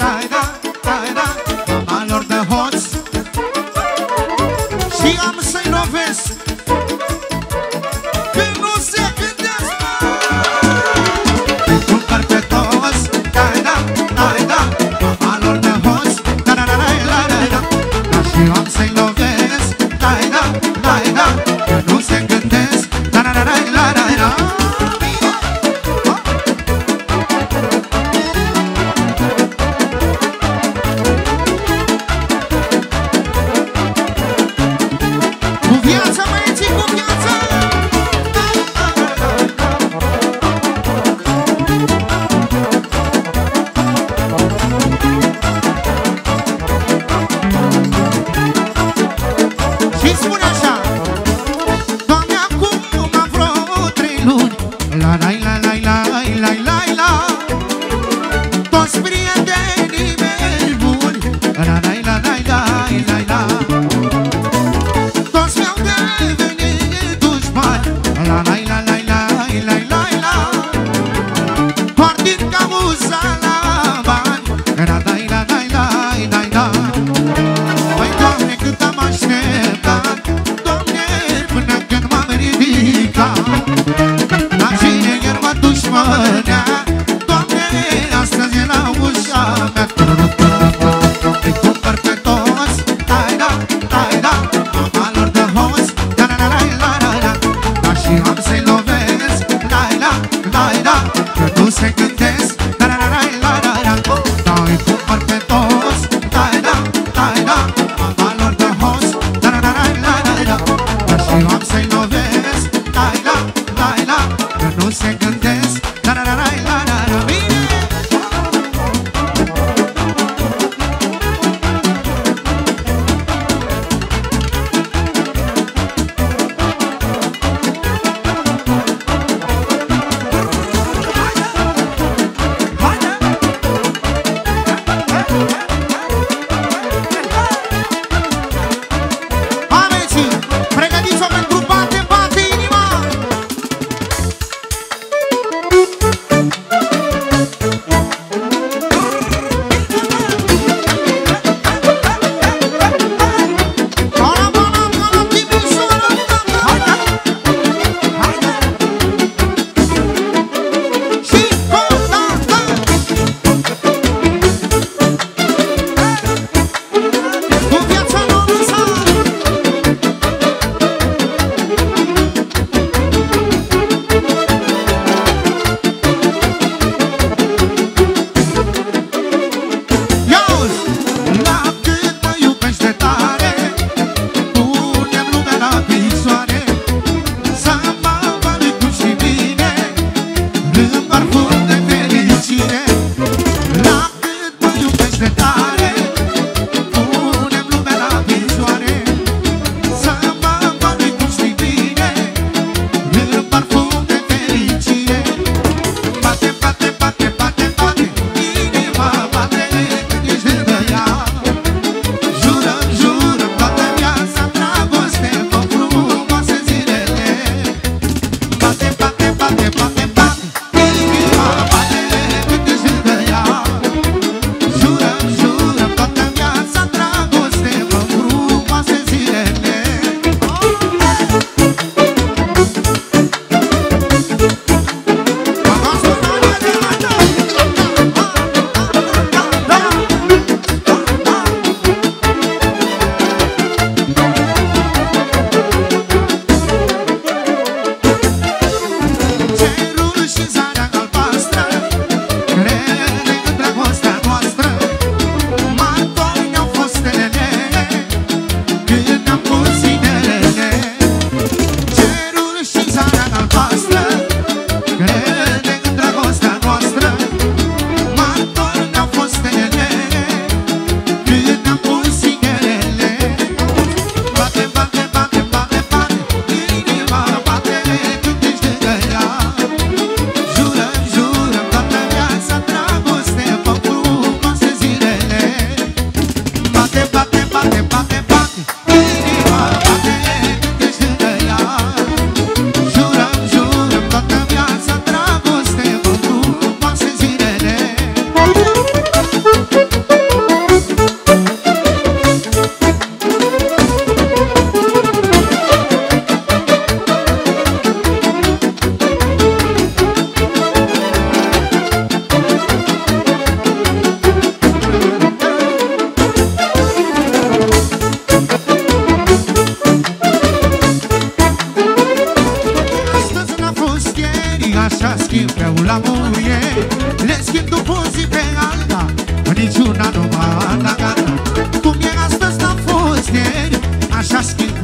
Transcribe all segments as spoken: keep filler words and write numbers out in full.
dai da, dai da, mamalor de hoț. Și am să-i lovesc că nu se gândesc, mă. Îi cumpăr pe toți, dai da, dai da, mamalor de hoț. Da, da, da, da, da, da, da. Și am să-i lovesc, dai da, dai da, că nu se gândesc, da, da, da, da, da, da, da. Viața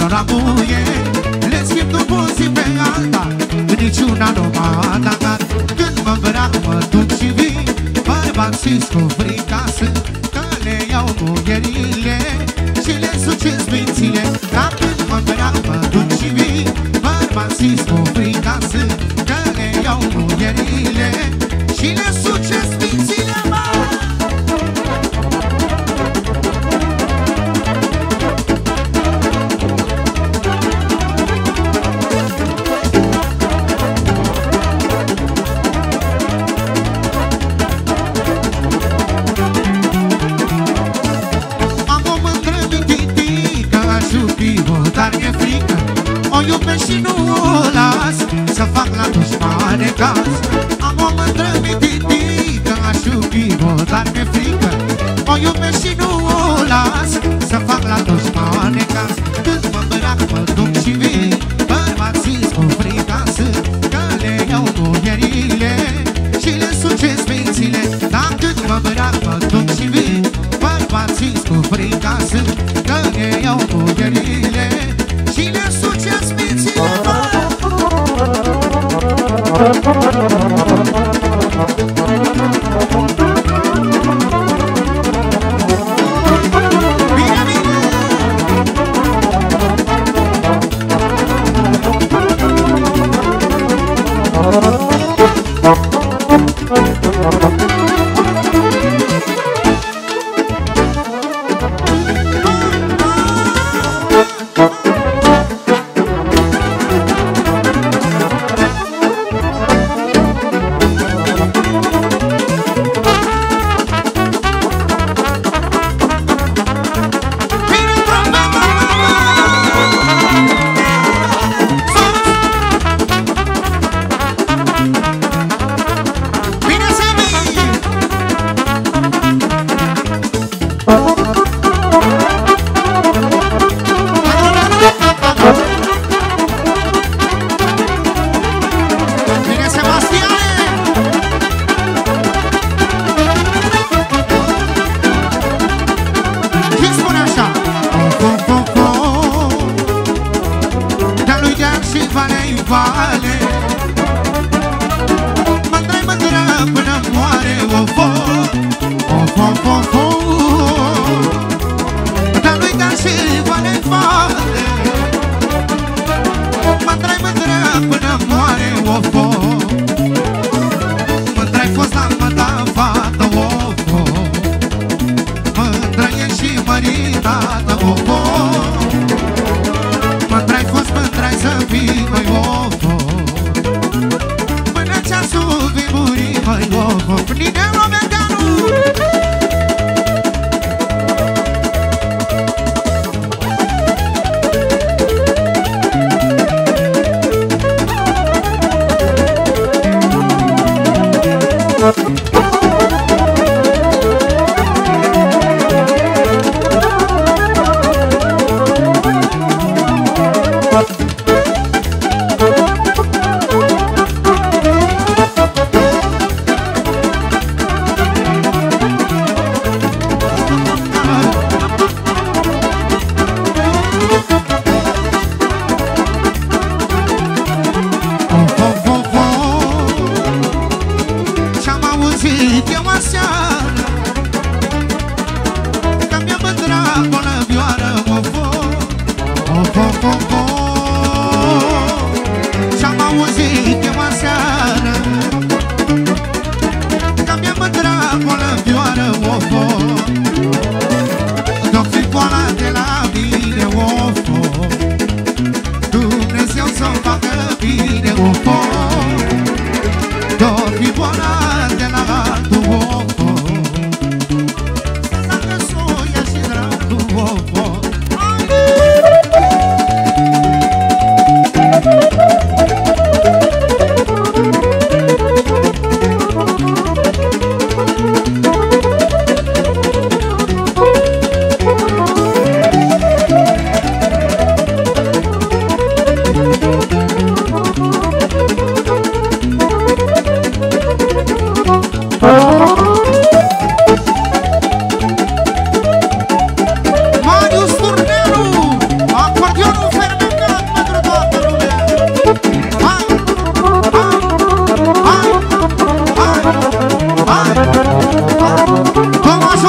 la muier le schimb după zi pe alta, niciuna nu m-a atacat. Când mă îmbrac, mă duc și vin, bărbații cu frica sunt, că le iau muierile și le sucesc mințile. Dar când mă îmbrac, mă duc și vin, bărbații cu frica sunt, că le iau muierile și le sucesc mințile, mă. Dar mi-e frică, o iubesc și nu o las să fac la dușmane caz. Am o mândră mititică, aș iubi-o, dar mi-e frică, o iubesc și nu o las să fac la dușmane caz. Când mă îmbrac, mă duc și vin, bărbații cu frica sunt, că le iau muierile și le sucesc mințile. Dar când mă îmbrac, mă duc și vin, bărbații cu frica sunt, că le iau muierile și le sucesc mințile, mă. Bine, bine!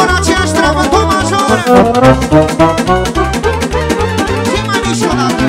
la aceeași treabă, tu majoră. Și mai mici o dată.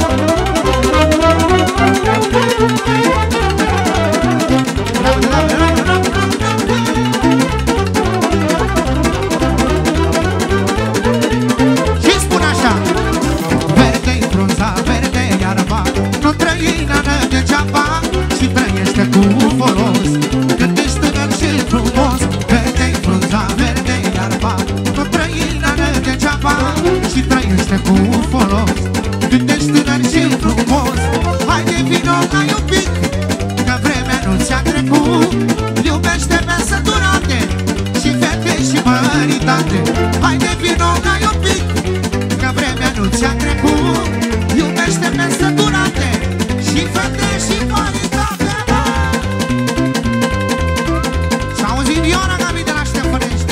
Și spune așa: verde-i frunza, verde iarba, nu trăi nană degeaba și trăiește cu folos. Când ești tânăr și frumos, verde-i frunza, verde-i iarba, nu trăi nană degeaba și trăiește cu folos. Când ești tânăr și frumos, haide vino mai un pic, că vremea nu ți-a trecut. Iubește pe săturate și fete și măritate. Haide vino mai un pic, că vremea nu ți-a trecut. Iubește pe săturate și fete și măritate. S-a auzit vioara Gabi de la Ștefănești.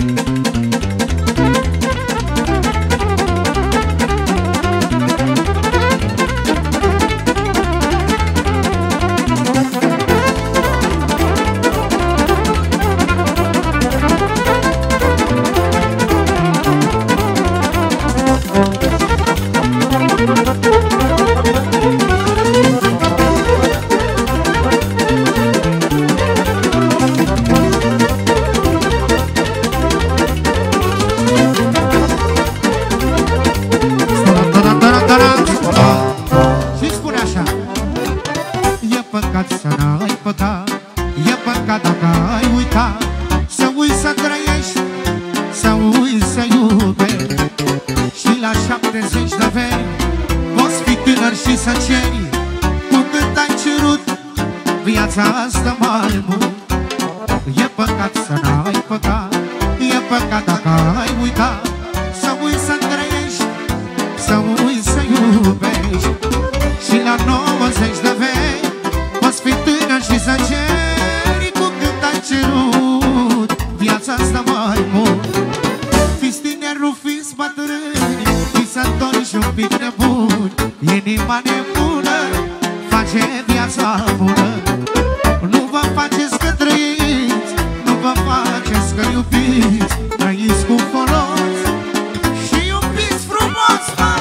Și spune așa: e păcat să n-ai păcat, e păcat dacă ai uitat, să uiți să trăiești, să uiți să iubești. Și la șaptezeci de veri poți fi tânăr și să ceri cu cât ai cerut viața asta mai mult. E păcat să n-ai păcat, e păcat dacă ai uitat, să uiți să trăiești, să uiți să iubești. Și la nouăzeci de veri poți fi tânăr și să ceri cu cât ai cerut viața asta mai mult. Fiți tineri, nu fiți bătrâni, fiți sători și un pic nebuni. Inima nebună face viața bună. Nu vă faceți că trăiți, nu vă faceți că iubiți, trăiți cu folos și iubiți frumos.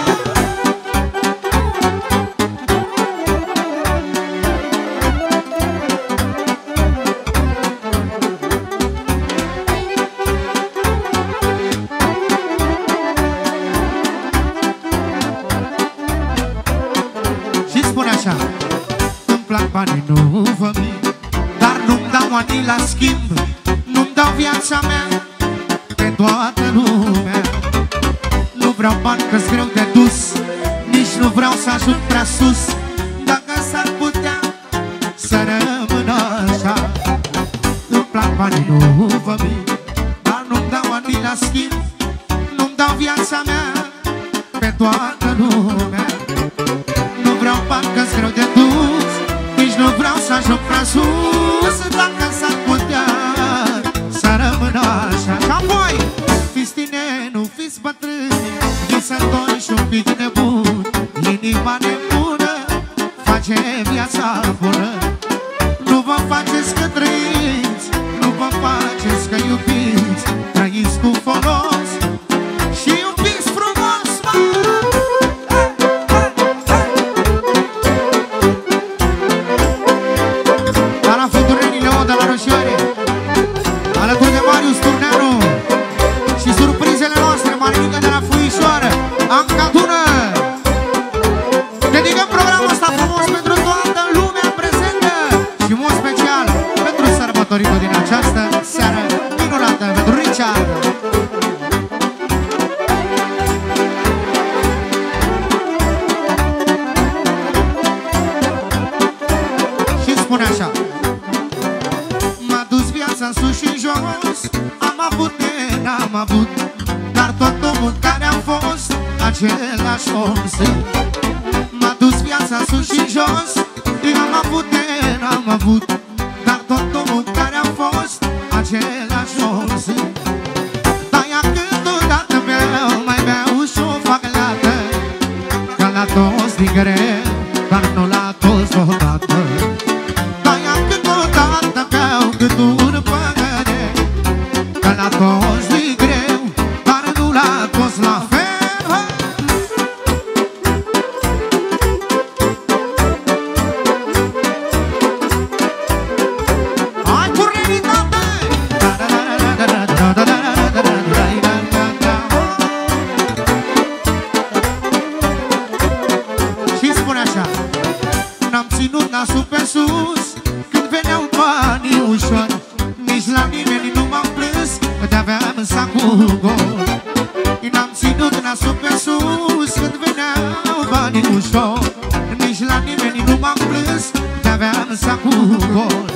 Și spune așa: îmi plac banii, nu vă mint, dar nu-mi dau ani la schimb, nu-mi dau viața mea pe toată lumea. Nu vreau bani că-s greu de dus, nici nu vreau să ajung prea sus. Dacă s-ar putea să rămână așa. Îmi plac banii, nu vă mint, dar nu-mi dau ani la schimb, nu-mi dau viața mea pe toată lumea. Nu vreau bani că-s greu de dus, nici nu vreau să ajung prea sus. Dacă s-ar putea să rămână așa. Și apoi fiți tineri, nu fiți bătrâni, visători și un pic nebuni. Inima nebună face viața bună. Nu vă faceți că trăiți, nu vă faceți că iubiți, trăiți cu folos și iubiți frumos, mă! La Futurenile O de la Roșioare, alături de Marius Turneanu și surprizele noastre, Marinica de la Fuișoară, Anca Dună. Dedicăm programul ăsta frumos pentru toată lumea prezentă și în mod special pentru sărbătoritul din această seară minunată, pentru Richard. Și spune așa: m-a dus viața în sus și în jos, am avut de n-am avut, dar tot omul care am fost același om sunt. M-a dus viața în sus și în jos, am avut de n-am avut, dar tot omul care am fost același om sunt. Taia câteodată beau, mai beau și o fac lată, ca la toți din greu, dar nu la toți odată. Taia câteodată beau cât un păgăne, ca la toți din greu, n-aveam sacul gol. N-am ținut nasul pe sus când veneau banii ușor. Nici la nimeni nu m-am plâns, n-aveam sacul gol.